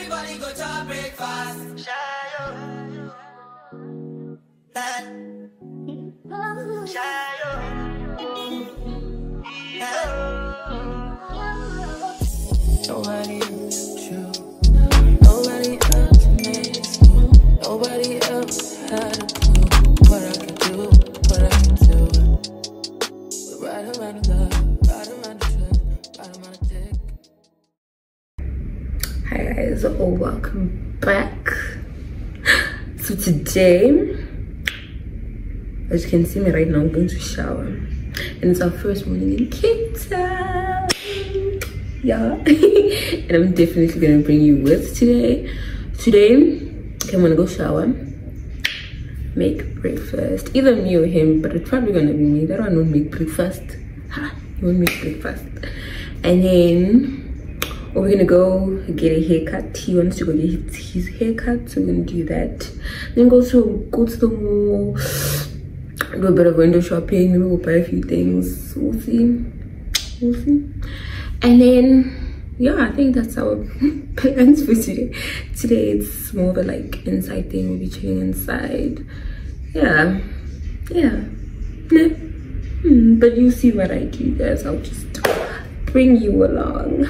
Everybody go to breakfast. Nobody else you. Nobody else makes me. Nobody else had a clue what I could do, what I could do. We're right around the love, right around the trip, right around the dick. Hi guys, welcome back. So today, as you can see me right now, I'm going to shower, and it's our first morning in Cape Town. Yeah. And I'm definitely gonna bring you with today. I'm gonna go shower, make breakfast, either me or him, but it's probably gonna be me. That one won't make breakfast. He won't make breakfast. And then we're gonna go get a haircut. He wants to go get his haircut, so we're gonna do that. Then go to the mall, do a bit of window shopping, maybe we'll buy a few things. We'll see. And then yeah, I think that's our plans for today. Today it's more of a like inside thing. We'll be chilling inside. Yeah. But you see what I do, guys. I'll just bring you along.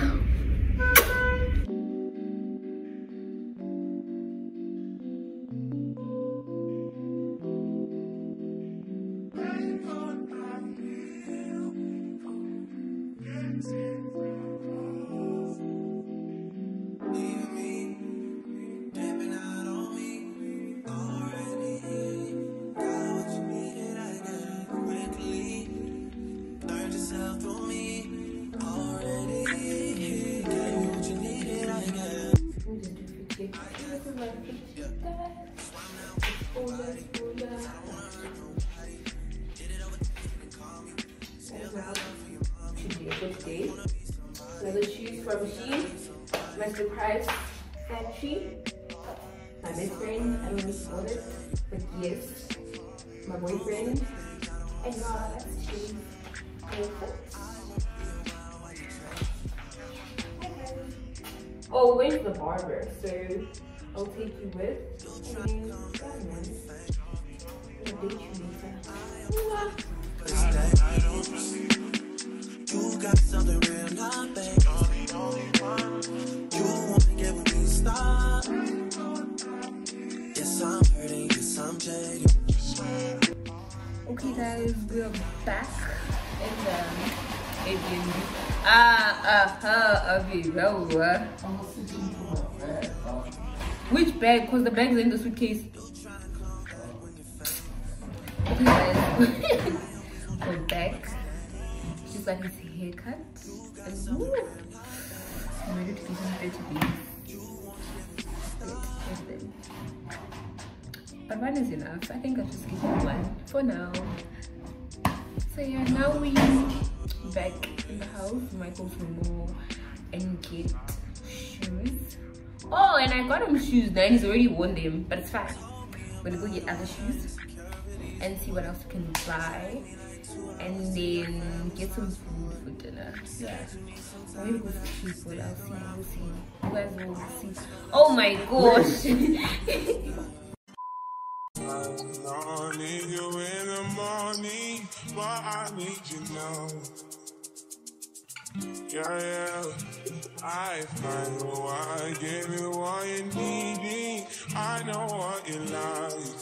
Another shoes from Shein, my surprise factory, my best friend, I don't know what it, but yes, my boyfriend, and that's shoes. Oh, we're going to the barber, so I'll take you with, and I'll date you later. You got something real, not babe. You wanna give me stop. Yes, I'm hurting, yes, I'm jaded. Okay guys, we're back in the Airbnb. Which bag? Because the bag's in the suitcase. Okay guys, we're back. Just like his haircut, and I'm ready to give him 30 beans. But one is enough. I think I'll just give him one for now. So yeah, now we back in the house. We might go to the mall and get shoes. Oh, and I got him shoes now. He's already worn them, but it's fine. We're gonna go get other shoes and see what else we can buy. And then get some food for dinner. Yeah. Maybe go for people. We'll see. You guys will see. Oh my gosh. I need you in the morning, but I need you now. Yeah. I find why I give you what you need. I know what you like.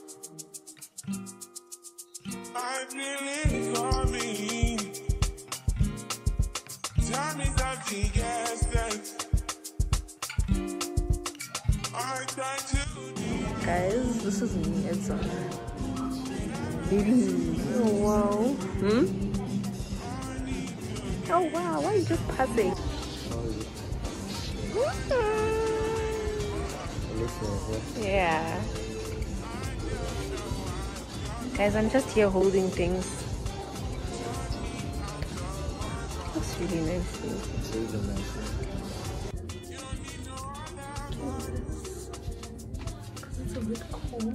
I feel it for me. Tell me something, yes. I try to. Guys, this is me. It's oh wow. Oh wow, why are you just passing? Yeah. Guys, I'm just here holding things. Looks really nice. It's really nice. It's a bit cold.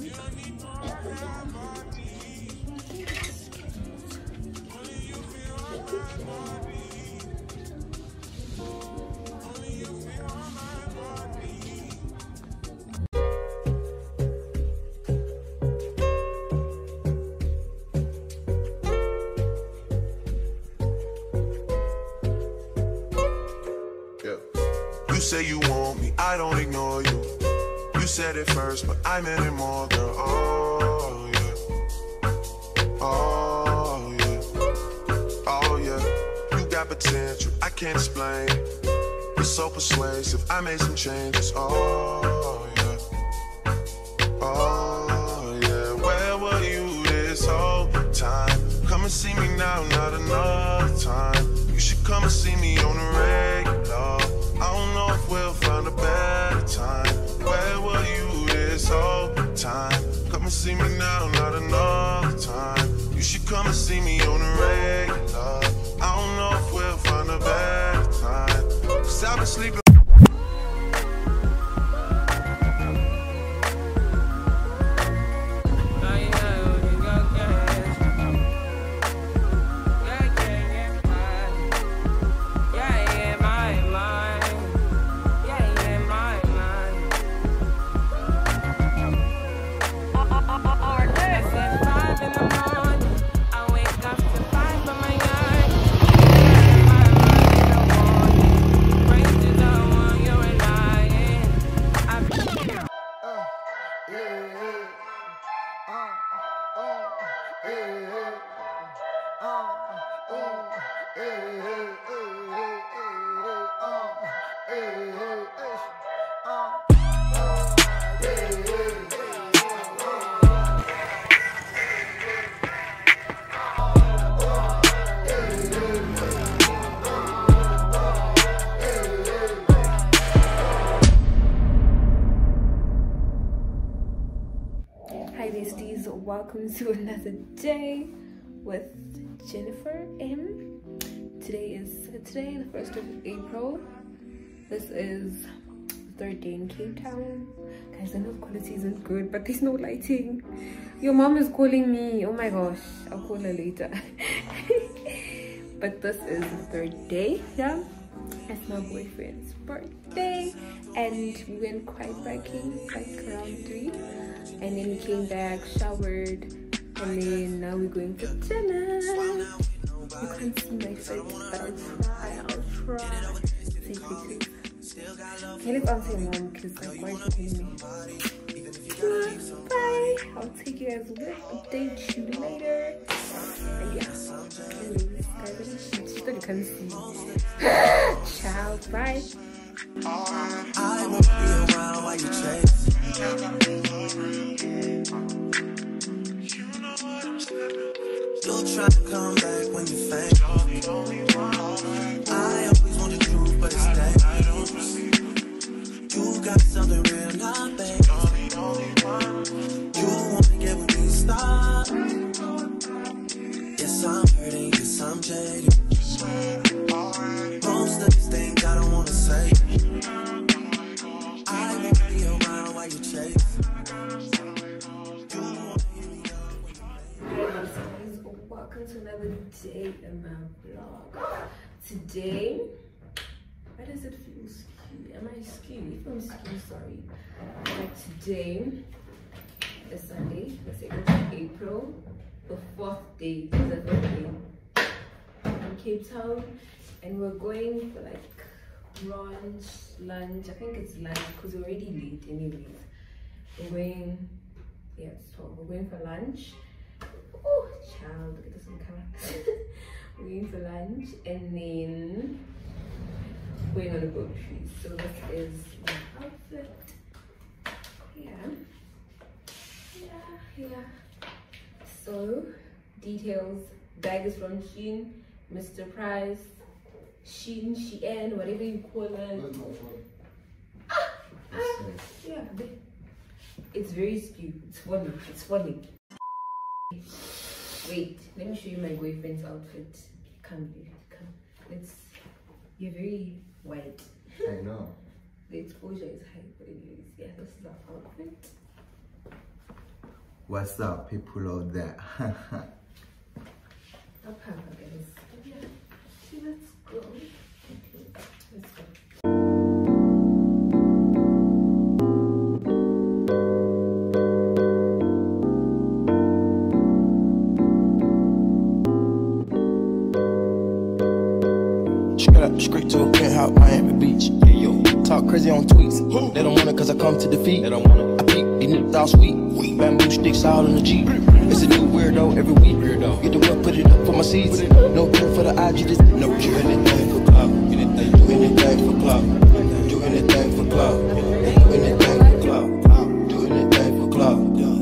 You say you want me, I don't ignore you. You said it first, but I meant it more, girl. Oh yeah, oh yeah, oh yeah. You got potential, I can't explain. You're so persuasive, I made some changes. Oh yeah, oh yeah. Where were you this whole time? Come and see me now, not another time. You should come and see me on the regular. I don't know if we'll find a better time. Where were you this whole time? Come and see me now, not another time. You should come and see me on the regular. I don't know if we'll find a better time. 'Cause I've been sleeping. Hi besties, welcome to another day with Jennifer M. Today the 1st of April. This is the 3rd day in Cape Town. Guys, I know quality isn't good, but there's no lighting. Your mom is calling me. Oh my gosh, I'll call her later. But this is the 3rd day, yeah? It's my boyfriend's birthday, and we went quite biking like around 3, and then we came back, showered, and then now we're going for dinner. You can't see my face, but I'll try. Say pictures. Can I answer your mom because I'm quite calling me. Bye. I'll take you guys with, update you later. And yeah, you can see. Ciao, bye. I won't be around while you chase. You'll try to come back when you faint. I always want the truth, but it's dangerous. You got something real, not fake. You wanna get with me, stop. Yes, I'm hurting, yes, I'm jaded. Most of these things I don't wanna say. I won't be around while you chase. You wanna hear me out when you Hey, welcome to another day in my vlog. Today, why does it feel skew? Am I skew? If I'm skew, sorry. Like today is Sunday, the 2nd of April, the 4th day, the 3rd day in Cape Town, and we're going for like lunch. I think it's lunch because we're already late anyways. We're going, yeah, it's 12. We're going for lunch. Oh, child, look at this on camera. We're going for lunch and then going on a boat cruise. So this is my outfit. Yeah. So details, bag is from Shein, Mr. Price, Shein, whatever you call it. Yeah, it's very skewed. It's funny. Wait, let me show you my boyfriend's outfit. Come. You're very white. I know. The exposure is high, but anyways, yeah, this is our outfit. What's up, people out there? Guys. Yeah, see, let's go. Okay, let's go. Straight to a penthouse, Miami Beach. Hey, yo. Talk crazy on tweets. They don't want it cause I come to defeat. They don't want it. I peek, these niggas all sweet. Bamboo sticks all in the Jeep. It's a new weirdo every week. Get the work, put it up for my seeds. No care for the IG, just no care. Do anything for clout. Do anything for clout. Do anything for clout. Do anything for clout. Do anything for clout.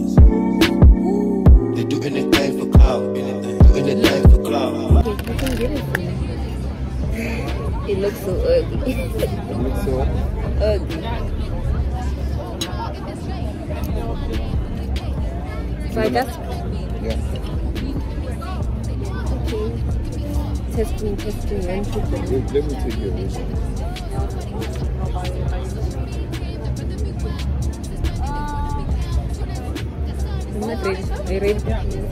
They do anything for clout. Do anything for clout. You can get it for me. It looks so ugly. It looks so ugly. So I guess. yeah. Okay. Testing, and Let me take your vision. I'm not ready. Are you ready?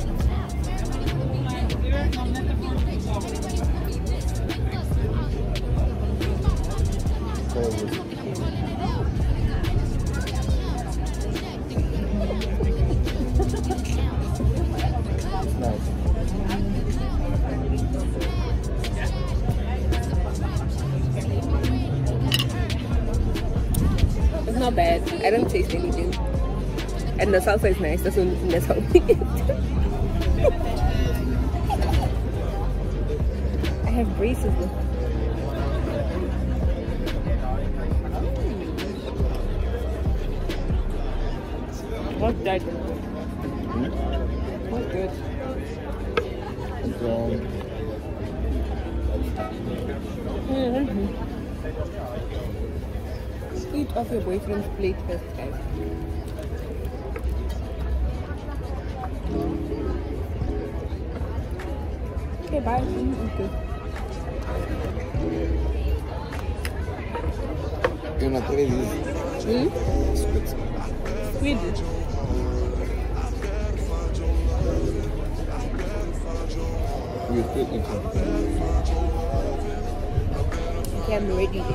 Nice. It's not bad. I don't taste anything. And the salsa is nice. That's the only thing that's helping it. I have braces with. What's that? What's good? Eat off your boyfriend's plate first, guys. Okay, bye. Okay. You're not ready. Squid. You're still eating. Okay, I'm ready then.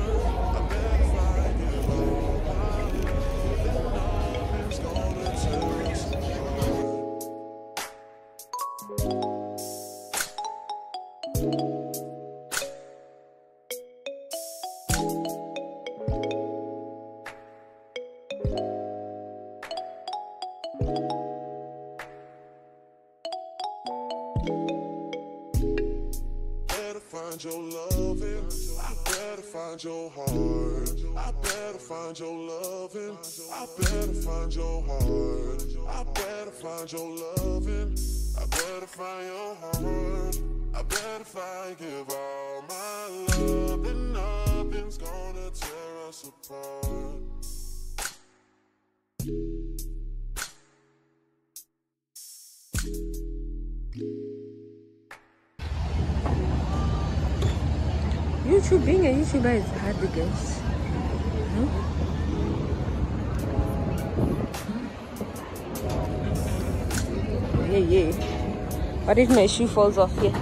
Find your loving, I better find your heart. I better find your loving, I better find your heart. I better find your loving, I better find your heart. I better find, give all my love, and nothing's gonna tear us apart. YouTube, being a YouTuber is hard to guess. Yeah. What if my shoe falls off here?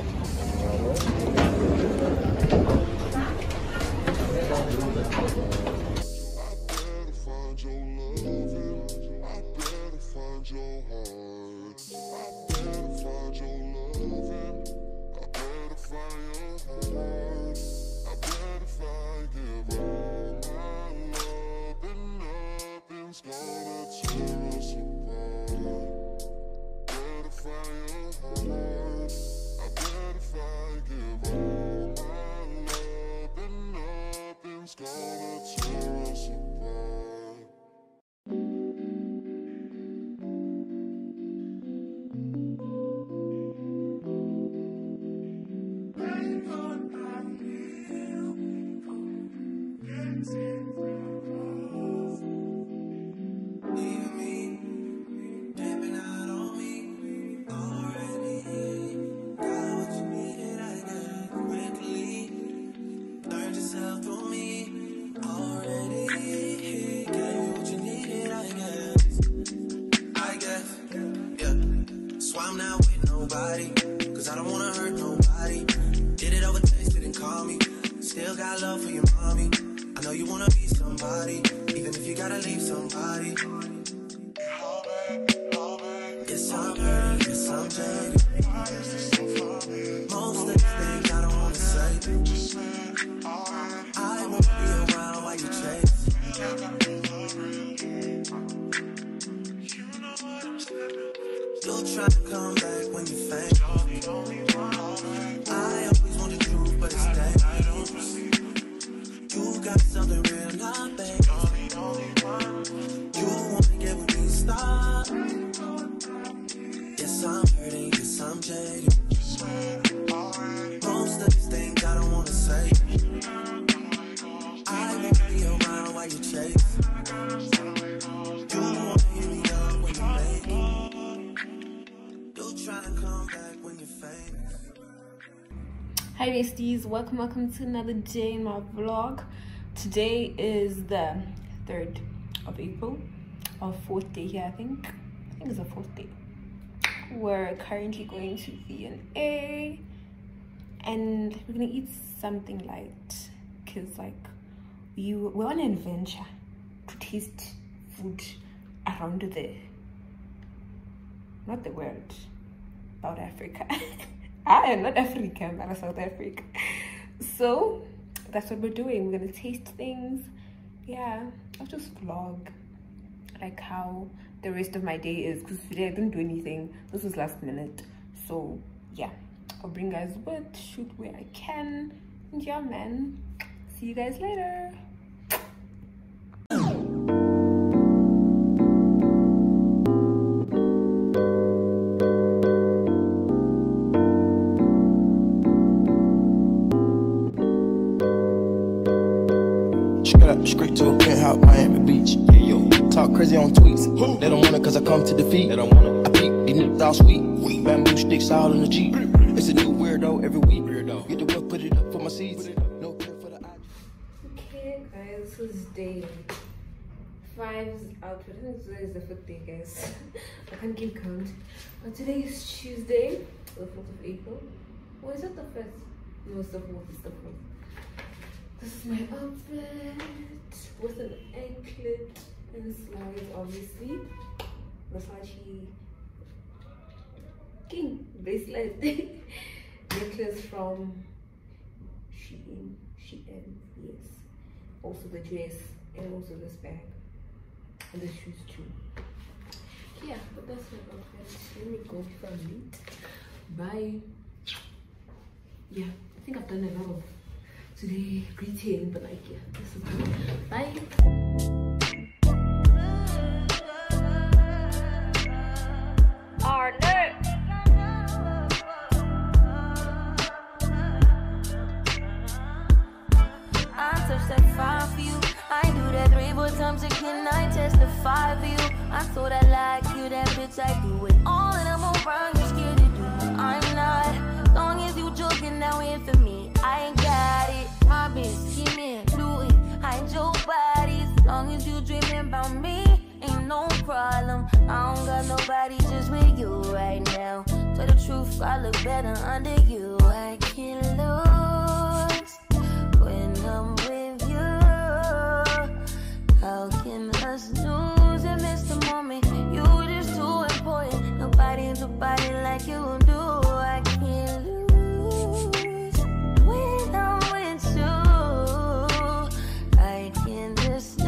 Cause I don't wanna hurt nobody. Did it over text, didn't call me. Still got love for your mommy. I know you wanna be somebody, even if you gotta leave somebody. Yes, I'm hurt, yes, I'm jaded. Most of the things I don't wanna say. I won't be around got something real, not fake. Only one. You wanna get with me, stop. Yes, I'm hurting, yes, I'm jaded. Most of these things I don't wanna say. I won't be around while you chase. You wanna hit me up when you make it. You tryna come back when you famous. Hi besties, welcome to another day in my vlog. Today is the 3rd of April, our 4th day here. I think it's the 4th day. We're currently going to V&A and we're gonna eat something light because we're on an adventure to taste food around not the world, South Africa. I am not African, but South Africa. So that's what we're doing. We're gonna taste things. Yeah, I'll just vlog like how the rest of my day is, because today I didn't do anything. This was last minute. So yeah, I'll bring guys with, shoot where I can, and yeah man, see you guys later. Straight to a penthouse, Miami Beach. Yeah, yo. Talk crazy on tweets. They don't want it cause I come to defeat. They don't want it. I peek, these niggas all sweet. Bamboo sticks all in the Jeep. It's a new weirdo every week. Get the work, put it up for my seeds. No care for the IG. Okay guys, this is day 5's outfit. I think today is the 5th day guys. I can't keep count. But today is Tuesday, the 4th of April. Or is it the 1st? No, it's the 4th, it's the 4th. This is my outfit with an anklet and slides, obviously. Versace King bracelet necklace from Shein, yes. Also the dress and also this bag and the shoes too. Yeah, but that's my outfit. Let me go before I'm late. Bye. Yeah, I think I've done a lot of today greeting, but yeah, this is good. Bye. I touch that 5 for you. I do that 3-4 times again. I testify for you. I thought I like you, that bitch. I do it all, and I'm around. You're scared to do it. I'm not. Long as you joking, now in for me. I ain't got it. My bitch, scheming, do it. Hide your bodies. Long as you dreaming about me, ain't no problem. I don't got nobody just with you right now. Tell the truth, I look better under you. I can't lose when I'm with you. How can us lose and miss the moment? You just too important. Nobody do body like you do. I can't lose when I'm with you. I can't just